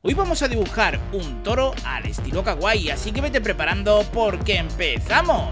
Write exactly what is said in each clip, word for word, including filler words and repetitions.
Hoy vamos a dibujar un toro al estilo kawaii, así que vete preparando porque empezamos.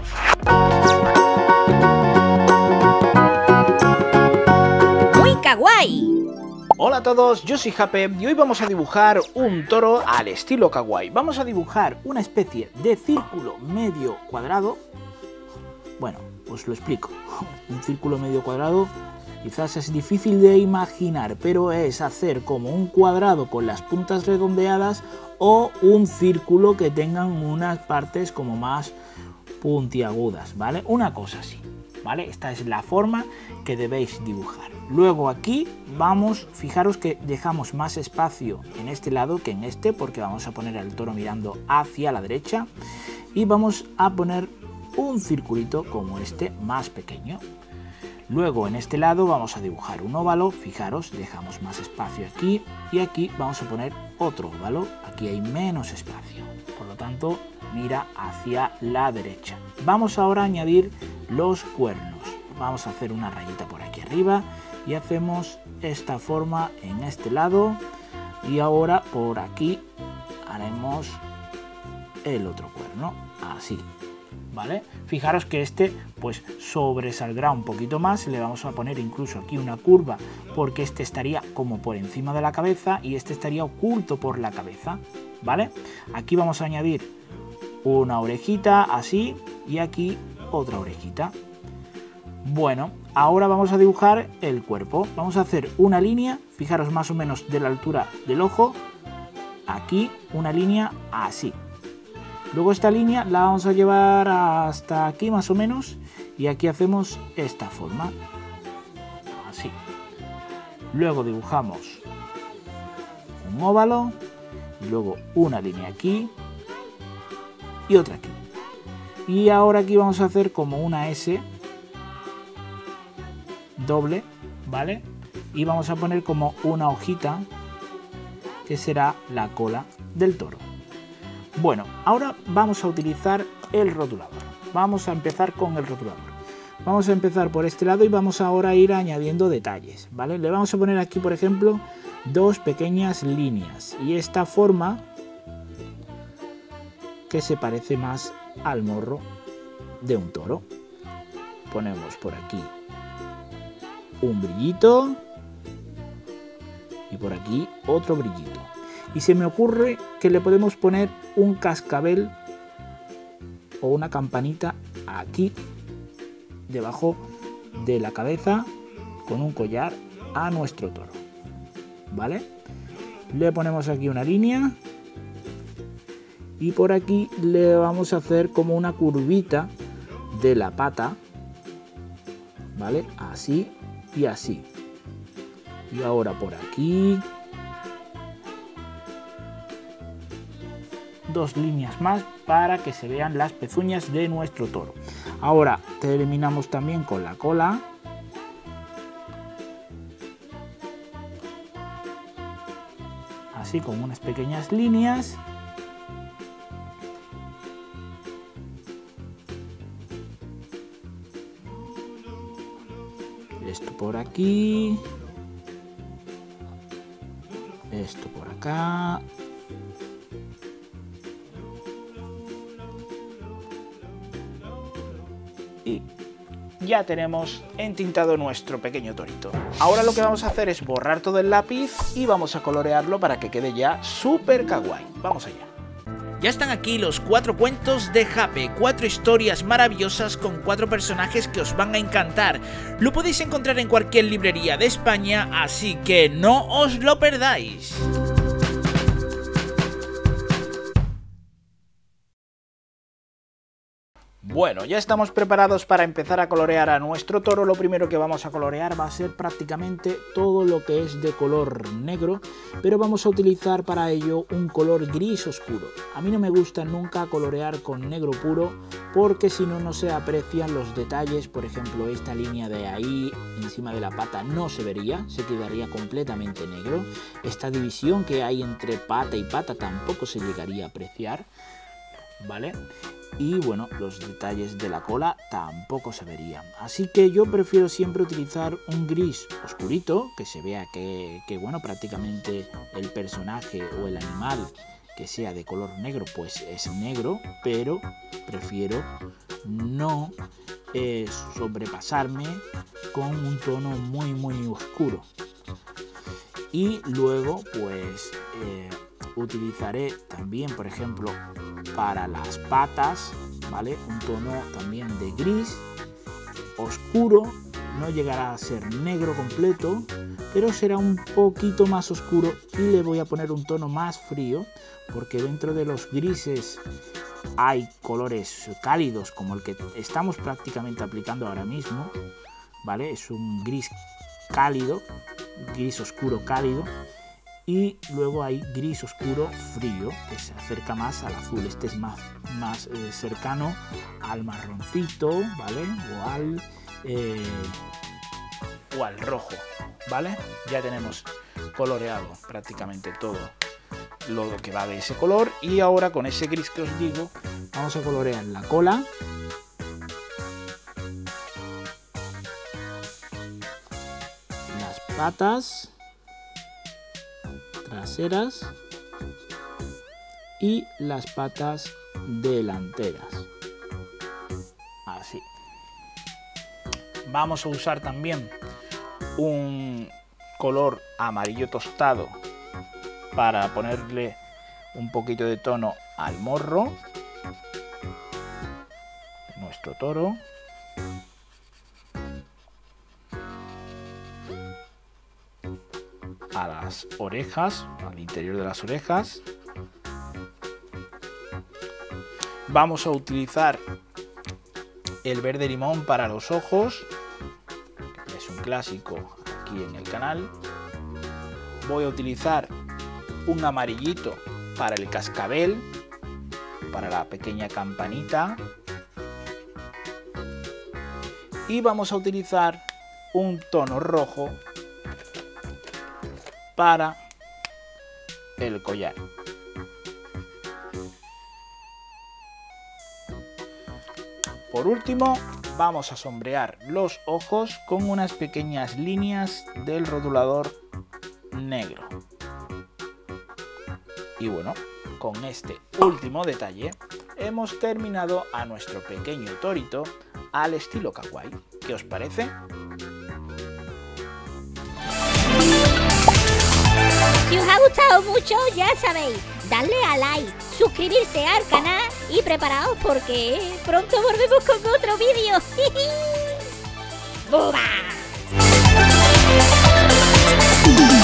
¡Muy kawaii! Hola a todos, yo soy Jape y hoy vamos a dibujar un toro al estilo kawaii. Vamos a dibujar una especie de círculo medio cuadrado. Bueno, os lo explico. Un círculo medio cuadrado quizás es difícil de imaginar, pero es hacer como un cuadrado con las puntas redondeadas o un círculo que tengan unas partes como más puntiagudas, ¿vale? Una cosa así, ¿vale? Esta es la forma que debéis dibujar. Luego aquí vamos, fijaros que dejamos más espacio en este lado que en este, porque vamos a poner al toro mirando hacia la derecha y vamos a poner un circulito como este más pequeño. Luego en este lado vamos a dibujar un óvalo, fijaros, dejamos más espacio aquí y aquí vamos a poner otro óvalo, aquí hay menos espacio, por lo tanto mira hacia la derecha. Vamos ahora a añadir los cuernos, vamos a hacer una rayita por aquí arriba y hacemos esta forma en este lado y ahora por aquí haremos el otro cuerno, así. ¿Vale? Fijaros que este pues sobresaldrá un poquito más, le vamos a poner incluso aquí una curva porque este estaría como por encima de la cabeza y este estaría oculto por la cabeza, ¿vale? Aquí vamos a añadir una orejita así y aquí otra orejita. Bueno, ahora vamos a dibujar el cuerpo, vamos a hacer una línea, fijaros más o menos de la altura del ojo, aquí una línea así. Luego esta línea la vamos a llevar hasta aquí más o menos y aquí hacemos esta forma, así. Luego dibujamos un óvalo, y luego una línea aquí y otra aquí. Y ahora aquí vamos a hacer como una S doble, ¿vale? Y vamos a poner como una hojita que será la cola del toro. Bueno, ahora vamos a utilizar el rotulador. Vamos a empezar con el rotulador. Vamos a empezar por este lado y vamos ahora a ir añadiendo detalles, ¿vale? Le vamos a poner aquí, por ejemplo, dos pequeñas líneas y esta forma que se parece más al morro de un toro. Ponemos por aquí un brillito y por aquí otro brillito. Y se me ocurre que le podemos poner un cascabel o una campanita aquí debajo de la cabeza con un collar a nuestro toro, ¿vale? Le ponemos aquí una línea y por aquí le vamos a hacer como una curvita de la pata, ¿vale? Así y así. Y ahora por aquí dos líneas más para que se vean las pezuñas de nuestro toro. Ahora terminamos también con la cola. Así con unas pequeñas líneas. Esto por aquí. Esto por acá. Y ya tenemos entintado nuestro pequeño torito. Ahora lo que vamos a hacer es borrar todo el lápiz y vamos a colorearlo para que quede ya súper kawaii. Vamos allá. Ya están aquí los cuatro cuentos de Jape, cuatro historias maravillosas con cuatro personajes que os van a encantar. Lo podéis encontrar en cualquier librería de España, así que no os lo perdáis. Bueno, ya estamos preparados para empezar a colorear a nuestro toro. Lo primero que vamos a colorear va a ser prácticamente todo lo que es de color negro, pero vamos a utilizar para ello un color gris oscuro. A mí no me gusta nunca colorear con negro puro porque si no, no se aprecian los detalles. Por ejemplo, esta línea de ahí encima de la pata no se vería, se quedaría completamente negro. Esta división que hay entre pata y pata tampoco se llegaría a apreciar, ¿vale? y bueno, los detalles de la cola tampoco se verían. Así que yo prefiero siempre utilizar un gris oscurito, que se vea que, que bueno, prácticamente el personaje o el animal que sea de color negro pues es negro, pero prefiero no eh, sobrepasarme con un tono muy muy oscuro. Y luego pues eh, utilizaré también, por ejemplo, para las patas, ¿vale? Un tono también de gris oscuro, no llegará a ser negro completo, pero será un poquito más oscuro, y le voy a poner un tono más frío, porque dentro de los grises hay colores cálidos como el que estamos prácticamente aplicando ahora mismo, ¿vale? Es un gris cálido, gris oscuro cálido, y luego hay gris oscuro frío, que se acerca más al azul. Este es más, más eh, cercano al marroncito, ¿vale? O al, eh, o al rojo, ¿vale? Ya tenemos coloreado prácticamente todo lo que va de ese color, y ahora con ese gris que os digo vamos a colorear la cola, las patas traseras y las patas delanteras, así. Vamos a usar también un color amarillo tostado para ponerle un poquito de tono al morro de nuestro toro. A las orejas, al interior de las orejas. Vamos a utilizar el verde limón para los ojos, que es un clásico aquí en el canal. Voy a utilizar un amarillito para el cascabel, para la pequeña campanita, y vamos a utilizar un tono rojo para el collar. Por último, vamos a sombrear los ojos con unas pequeñas líneas del rotulador negro. Y bueno, con este último detalle hemos terminado a nuestro pequeño torito al estilo kawaii. ¿Qué os parece? Si os ha gustado mucho, ya sabéis, darle a like, suscribirse al canal y preparaos porque pronto volvemos con otro vídeo. ¡Buba!